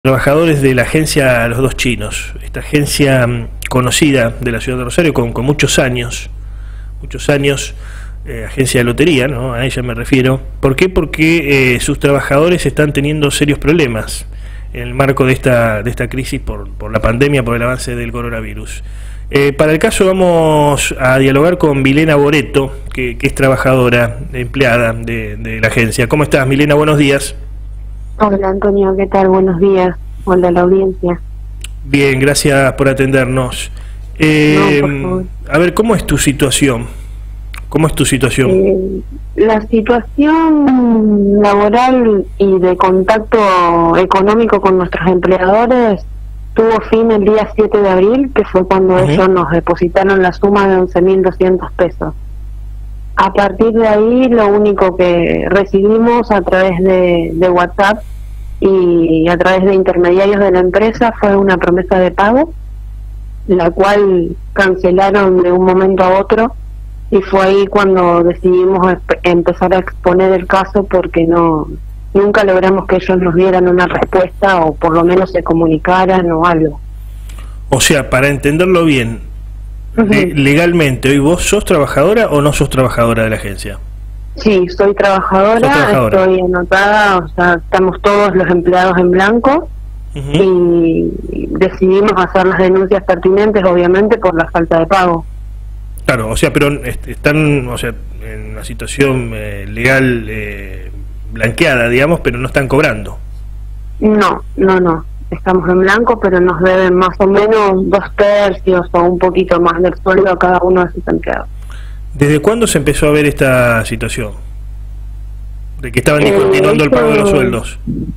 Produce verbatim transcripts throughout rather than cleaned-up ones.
Trabajadores de la agencia Los Dos Chinos, esta agencia conocida de la ciudad de Rosario con, con muchos años, muchos años, eh, agencia de lotería, ¿no? A ella me refiero. ¿Por qué? Porque eh, sus trabajadores están teniendo serios problemas en el marco de esta, de esta crisis por, por la pandemia, por el avance del coronavirus. Eh, para el caso vamos a dialogar con Milena Boreto, que, que es trabajadora, empleada de, de la agencia. ¿Cómo estás, Milena? Buenos días. Hola, Antonio, ¿qué tal? Buenos días. Hola a la audiencia. Bien, gracias por atendernos. Eh, no, por favor. A ver, ¿cómo es tu situación? ¿Cómo es tu situación? Eh, la situación laboral y de contacto económico con nuestros empleadores tuvo fin el día siete de abril, que fue cuando uh-huh. ellos nos depositaron la suma de once mil doscientos pesos. A partir de ahí, lo único que recibimos a través de, de WhatsApp y a través de intermediarios de la empresa fue una promesa de pago, la cual cancelaron de un momento a otro, y fue ahí cuando decidimos empezar a exponer el caso, porque no nunca logramos que ellos nos dieran una respuesta o por lo menos se comunicaran o algo. O sea, para entenderlo bien, Uh-huh. legalmente, ¿hoy vos sos trabajadora o no sos trabajadora de la agencia? Sí, soy trabajadora, trabajadora. Estoy anotada, o sea, estamos todos los empleados en blanco uh-huh. y decidimos hacer las denuncias pertinentes, obviamente, por la falta de pago. Claro, o sea, pero están, o sea, en una situación eh, legal eh, blanqueada, digamos, pero no están cobrando. No, no, no. Estamos en blanco, pero nos deben más o menos dos tercios o un poquito más del sueldo a cada uno de sus empleados. ¿Desde cuándo se empezó a ver esta situación? ¿De que estaban discontinuando eh, el pago de los sueldos?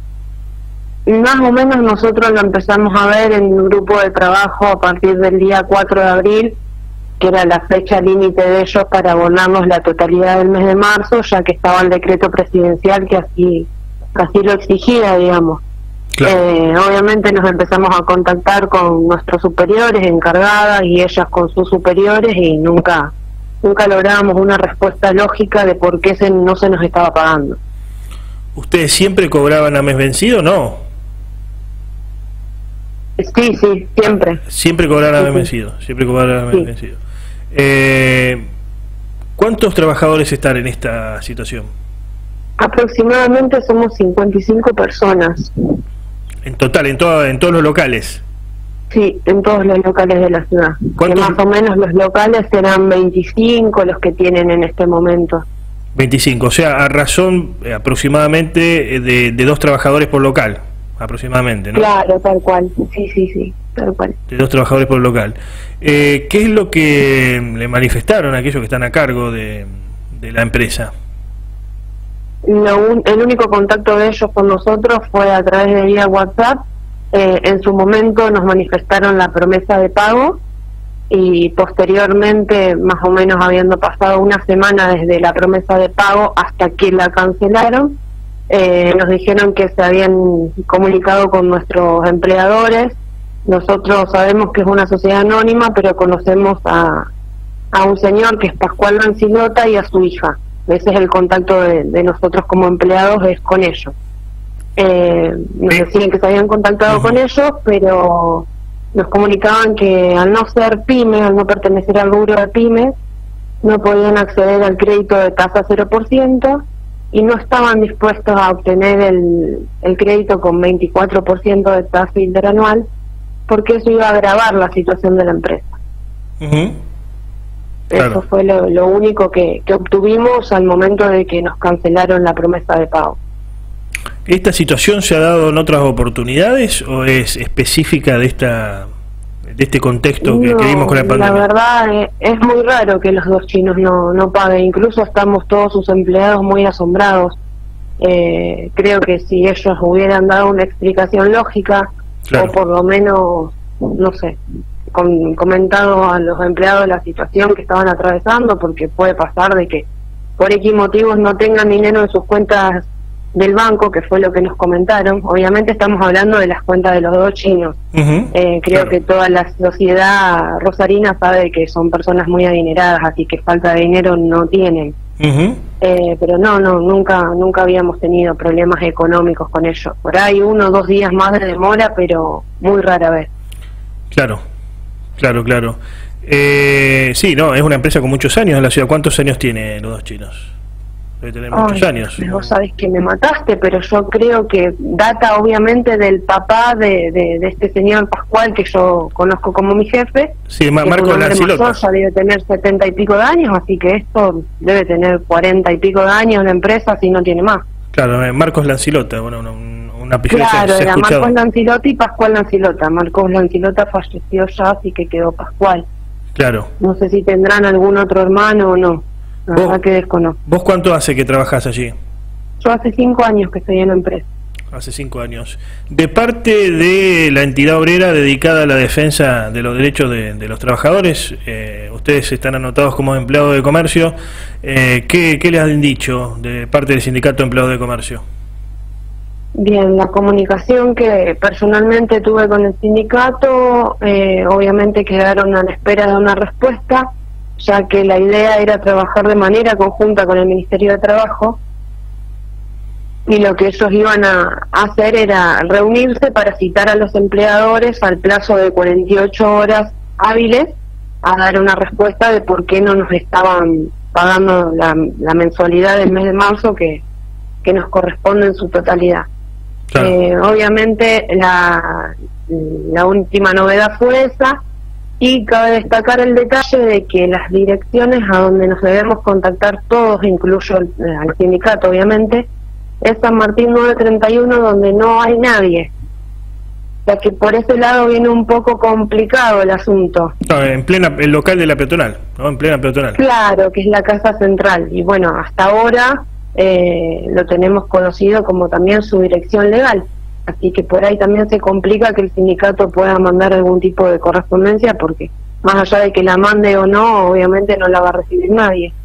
Más o menos nosotros lo empezamos a ver en un grupo de trabajo a partir del día cuatro de abril, que era la fecha límite de ellos para abonarnos la totalidad del mes de marzo, ya que estaba el decreto presidencial que así, así lo exigía, digamos. Claro. Eh, obviamente nos empezamos a contactar con nuestros superiores, encargadas, y ellas con sus superiores, y nunca nunca lográbamos una respuesta lógica de por qué se, no se nos estaba pagando. ¿Ustedes siempre cobraban a mes vencido o no? Sí, sí, siempre. Siempre cobraban a mes sí, vencido, siempre cobraban a mes sí. vencido. Eh, ¿Cuántos trabajadores están en esta situación? Aproximadamente somos cincuenta y cinco personas. En total, en, todo, en todos los locales. Sí, en todos los locales de la ciudad. Que más o menos los locales serán veinticinco los que tienen en este momento. veinticinco, o sea, a razón eh, aproximadamente de, de dos trabajadores por local, aproximadamente, ¿no? Claro, tal cual, sí, sí, sí, tal cual. De dos trabajadores por local. Eh, ¿Qué es lo que le manifestaron a aquellos que están a cargo de, de la empresa? Lo un, el único contacto de ellos con nosotros fue a través de vía WhatsApp. Eh, en su momento nos manifestaron la promesa de pago, y posteriormente, más o menos habiendo pasado una semana desde la promesa de pago hasta que la cancelaron, eh, nos dijeron que se habían comunicado con nuestros empleadores. Nosotros sabemos que es una sociedad anónima, pero conocemos a, a un señor que es Pascual Rancilota y a su hija. Ese es el contacto de, de nosotros como empleados, es con ellos. Eh, nos decían que se habían contactado uh-huh. con ellos, pero nos comunicaban que al no ser pyme, al no pertenecer al rubro de pymes, no podían acceder al crédito de tasa cero por ciento y no estaban dispuestos a obtener el, el crédito con veinticuatro por ciento de tasa interanual, porque eso iba a agravar la situación de la empresa. Uh-huh. Eso claro. fue lo, lo único que, que obtuvimos al momento de que nos cancelaron la promesa de pago. ¿Esta situación se ha dado en otras oportunidades o es específica de esta de este contexto que, no, que vimos con la pandemia? La verdad es, es muy raro que los dos chinos no, no paguen, incluso estamos todos sus empleados muy asombrados. Eh, creo que si ellos hubieran dado una explicación lógica, claro. o por lo menos, no sé, con, comentado a los empleados la situación que estaban atravesando, porque puede pasar de que por X motivos no tengan dinero en sus cuentas del banco, que fue lo que nos comentaron. Obviamente estamos hablando de las cuentas de los dos chinos. Uh-huh, eh, creo claro. que toda la sociedad rosarina sabe que son personas muy adineradas, así que falta de dinero no tienen. Uh-huh. eh, pero no, no, nunca, nunca habíamos tenido problemas económicos con ello. Por ahí uno o dos días más de demora, pero muy rara vez. Claro, claro, claro. Eh, sí, no, es una empresa con muchos años en la ciudad. ¿Cuántos años tiene Los Dos Chinos? Debe tener muchos Ay, años. Vos sabés que me mataste, pero yo creo que data obviamente del papá de, de, de este señor Pascual, que yo conozco como mi jefe. Sí, Ma- que Marcos es un hombre Lancilota. mayor, ya debe tener setenta y pico de años, así que esto debe tener cuarenta y pico de años la empresa, si no tiene más. Claro, eh, Marcos Lancilota, bueno, un, un, un apellido que Claro, se, se ha era escuchado. Marcos Lancilota y Pascual Lancilota. Marcos Lancilota falleció ya, así que quedó Pascual. Claro. No sé si tendrán algún otro hermano o no. La ¿Vos? verdad que desconozco. ¿Vos cuánto hace que trabajás allí? Yo hace cinco años que estoy en la empresa. Hace cinco años. De parte de la entidad obrera dedicada a la defensa de los derechos de, de los trabajadores, eh, ustedes están anotados como empleados de comercio. Eh, ¿qué, ¿Qué les han dicho de parte del sindicato de empleados de comercio? Bien, la comunicación que personalmente tuve con el sindicato, eh, obviamente quedaron a la espera de una respuesta, ya que la idea era trabajar de manera conjunta con el Ministerio de Trabajo, y lo que ellos iban a hacer era reunirse para citar a los empleadores al plazo de cuarenta y ocho horas hábiles a dar una respuesta de por qué no nos estaban pagando la, la mensualidad del mes de marzo que, que nos corresponde en su totalidad. Claro. Eh, obviamente la, la última novedad fue esa, y cabe destacar el detalle de que las direcciones a donde nos debemos contactar todos, incluyo el, al sindicato obviamente, es San Martín nueve treinta y uno, donde no hay nadie. O sea que por ese lado viene un poco complicado el asunto. No, en plena, el local de la peatonal, ¿no? En plena peatonal. Claro, que es la casa central. Y bueno, hasta ahora eh, lo tenemos conocido como también su dirección legal. Así que por ahí también se complica que el sindicato pueda mandar algún tipo de correspondencia, porque más allá de que la mande o no, obviamente no la va a recibir nadie.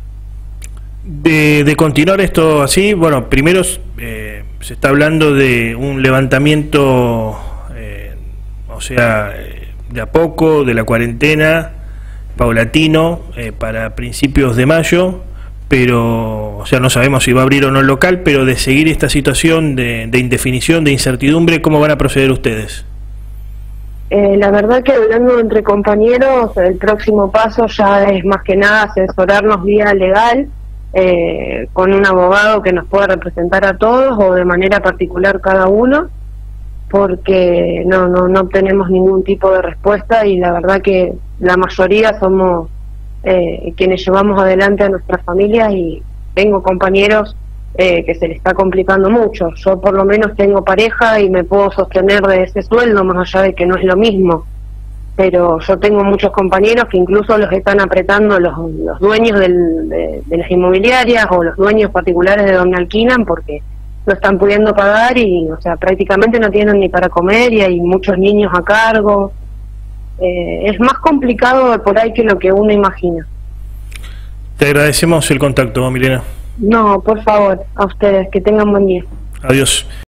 De, de continuar esto así, bueno, primero eh, se está hablando de un levantamiento, eh, o sea, eh, de a poco, de la cuarentena, paulatino, eh, para principios de mayo, pero, o sea, no sabemos si va a abrir o no el local, pero de seguir esta situación de, de indefinición, de incertidumbre, ¿cómo van a proceder ustedes? Eh, la verdad que hablando entre compañeros, el próximo paso ya es más que nada asesorarnos vía legal, eh, con un abogado que nos pueda representar a todos o de manera particular cada uno, porque no, no, no obtenemos ningún tipo de respuesta, y la verdad que la mayoría somos eh, quienes llevamos adelante a nuestras familias, y tengo compañeros eh, que se les está complicando mucho. Yo por lo menos tengo pareja y me puedo sostener de ese sueldo, más allá de que no es lo mismo, pero yo tengo muchos compañeros que incluso los están apretando los, los dueños del, de, de las inmobiliarias o los dueños particulares de donde alquilan, porque no están pudiendo pagar y, o sea, prácticamente no tienen ni para comer, y hay muchos niños a cargo. Eh, es más complicado por ahí que lo que uno imagina. Te agradecemos el contacto, Milena. No, por favor, a ustedes, que tengan buen día. Adiós.